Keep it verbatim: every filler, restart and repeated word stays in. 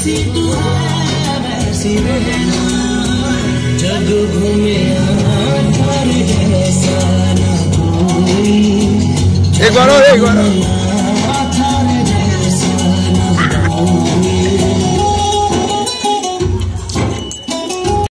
जैसी तू है वैसी रहना, जग घूमे घर जैसा न कोई। एक बार और एक बार